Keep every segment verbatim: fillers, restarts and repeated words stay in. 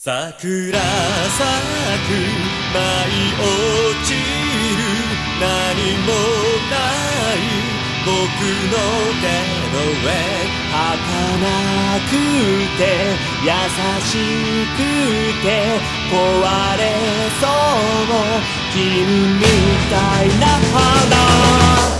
桜咲く舞い落ちる何もない僕の手の上儚くて優しくて壊れそう君みたいな花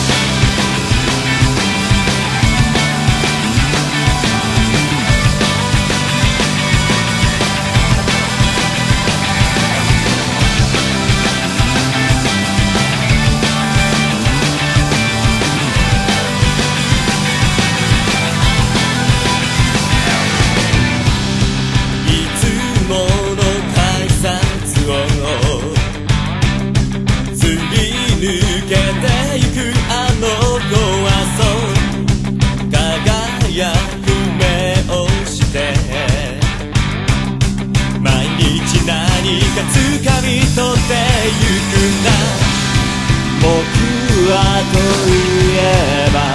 掴み取ってゆくんだ僕はといえば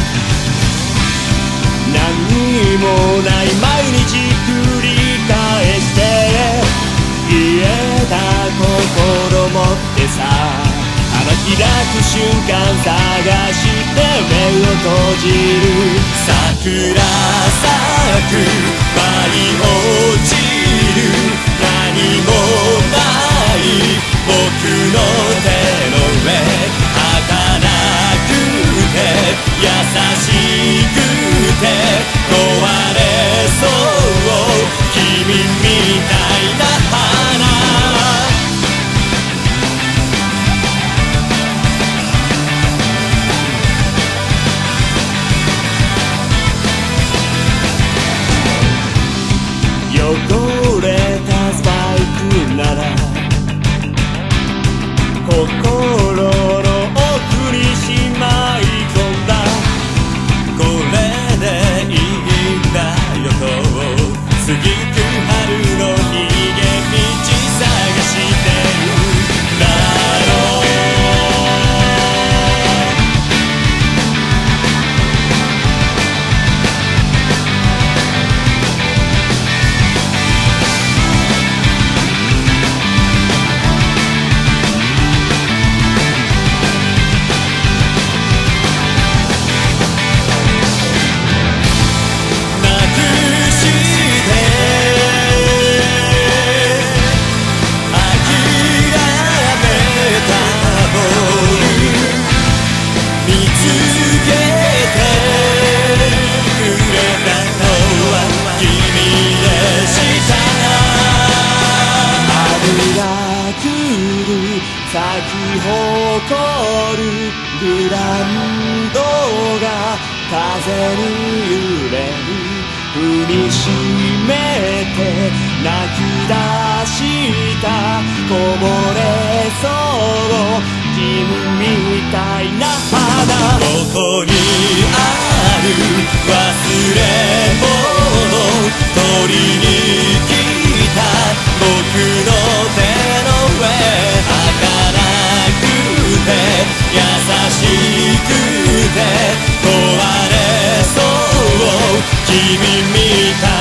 何もない毎日繰り返して癒えた心持ってさ花開く瞬間探して目を閉じる桜咲く舞い落ちる何もない僕の手の上儚くて優しくて壊れそう君みたいな花汚れたスパイクなら心の奥にしまい込んだこれでいいんだよと過ぎく春の逃げ道探してるだろう咲き誇るブランドが風に揺れる踏みしめて泣き出したこぼれそう君みたいな花ここにある忘れ物取りに来た僕の手の上優しくて壊れそう君みたい